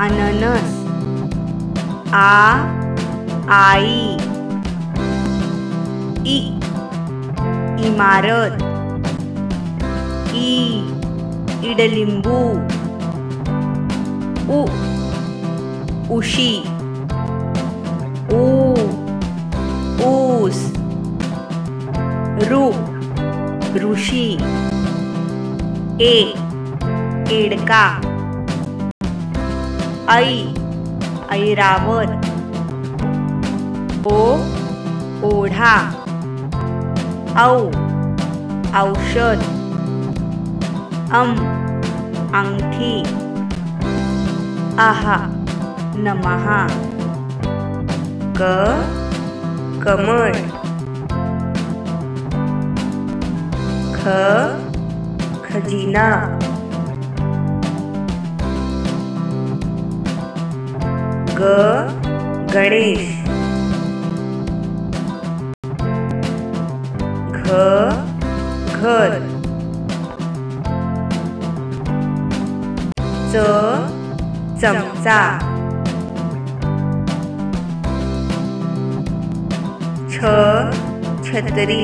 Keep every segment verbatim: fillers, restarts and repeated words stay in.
अननस। आ आई। इ इमारत। ई इडलिंबू। उ उशी। ऊ ऊस। ऋ ऋषी। ए एडका। ऐ ऐरावत। ओ ओढा। औ औषध। अं अंगठी। आह नमहा। क कमळ। ख खजिना। ग गणेश। घ घर। च चमचा। छ छत्री।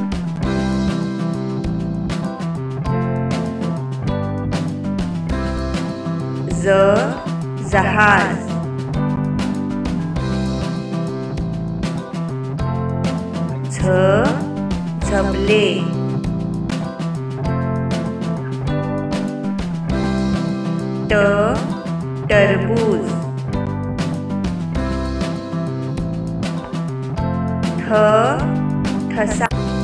ज जहाज। झ झबले। ट टरबूज। ठ ठसा।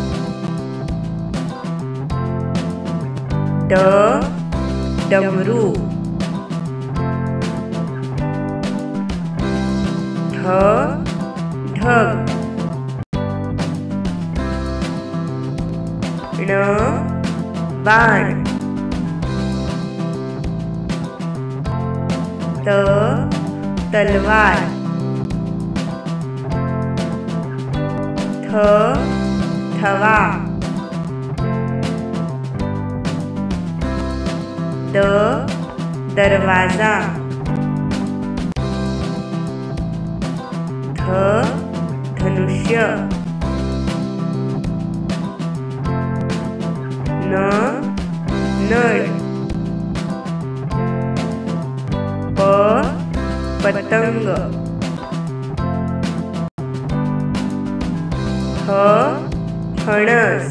ड डमरू। ढ ढग। ण बाण। त तलवार। थ थवा। द दरवाजा। ध धनुष्य। न नळ। प पतंग। ह फणस।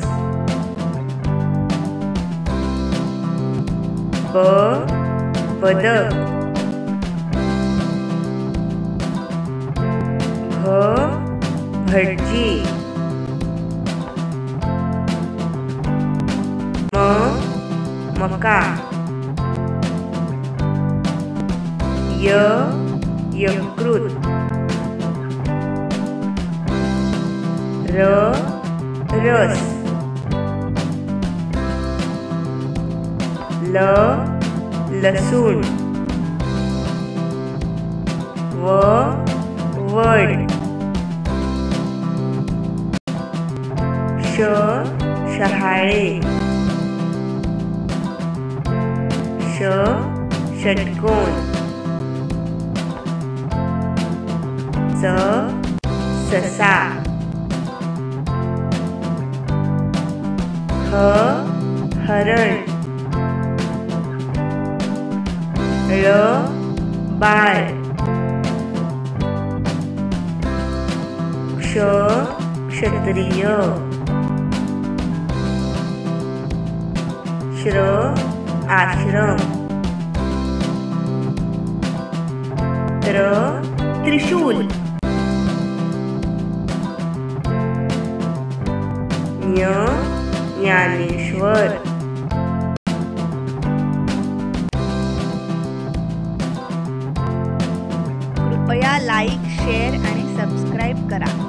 ब बदक। भ भटजी। म मका। य यकृत। र रस। ल लसूण। व वड। श शहाळे। ष षटकोन। स ससा। ह हरण। ळ बाळ। क्ष क्षत्रिय। श्र आश्रम। त्र त्रिशूल। ज्ञ ज्ञानेश्वर। कृपया लाईक, शेअर आणि सबस्क्राईब करा.